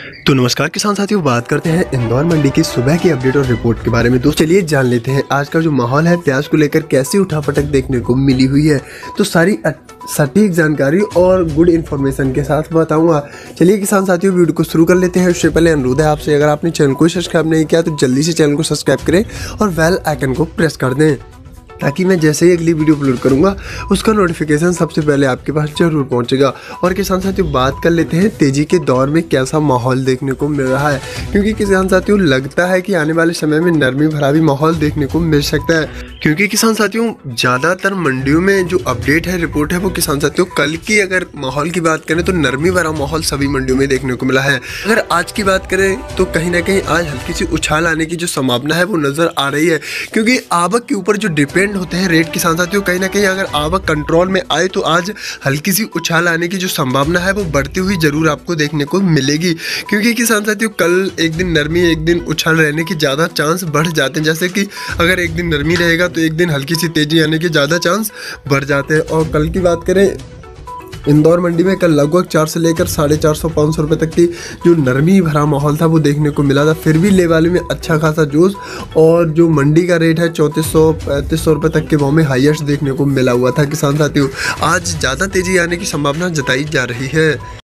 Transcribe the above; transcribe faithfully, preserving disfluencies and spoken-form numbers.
तो नमस्कार किसान साथियों, बात करते हैं इंदौर मंडी की सुबह की अपडेट और रिपोर्ट के बारे में। दोस्तों चलिए जान लेते हैं आज का जो माहौल है प्याज को लेकर कैसी उठापटक देखने को मिली हुई है। तो सारी सटीक जानकारी और गुड इन्फॉर्मेशन के साथ बताऊंगा। चलिए किसान साथियों वीडियो को शुरू कर लेते हैं। उससे पहले अनुरोध है आपसे, अगर आपने चैनल को सब्सक्राइब नहीं किया तो जल्दी से चैनल को सब्सक्राइब करें और बेल आइकन को प्रेस कर दें, ताकि मैं जैसे ही अगली वीडियो अपलोड करूंगा उसका नोटिफिकेशन सबसे पहले आपके पास जरूर पहुंचेगा। और किसान साथियों बात कर लेते हैं तेजी के दौर में कैसा माहौल देखने को मिल रहा है, क्योंकि किसान साथियों लगता है कि आने वाले समय में नरमी भरा भी माहौल देखने को मिल सकता है। क्योंकि किसान साथियों ज़्यादातर मंडियों में जो अपडेट है, रिपोर्ट है, वो किसान साथियों कल की अगर माहौल की बात करें तो नरमी भरा माहौल सभी मंडियों में देखने को मिला है। अगर आज की बात करें तो कहीं ना कहीं आज हल्की सी उछाल आने की जो संभावना है वो नज़र आ रही है, क्योंकि आवक के ऊपर जो डिपेंड होते हैं रेट किसान साथियों, कहीं ना कहीं अगर आवक कंट्रोल में आए तो आज हल्की सी उछाल आने की जो संभावना है वो बढ़ती हुई जरूर आपको देखने को मिलेगी। क्योंकि किसान साथियों कल एक दिन नरमी एक दिन उछाल रहने की ज़्यादा चांस बढ़ जाते हैं। जैसे कि अगर एक दिन नरमी रहेगा तो एक दिन हल्की सी तेजी आने के ज़्यादा चांस बढ़ जाते हैं। और कल की बात करें इंदौर मंडी में कल लगभग चार से लेकर साढ़े चार सौ पाँच सौ रुपये तक की जो नरमी भरा माहौल था वो देखने को मिला था। फिर भी ले वाले में अच्छा खासा जोश, और जो मंडी का रेट है चौंतीस सौ पैंतीस सौ रुपये तक के भाव में हाईएस्ट देखने को मिला हुआ था। किसान साथियों आज ज़्यादा तेजी आने की संभावना जताई जा रही है।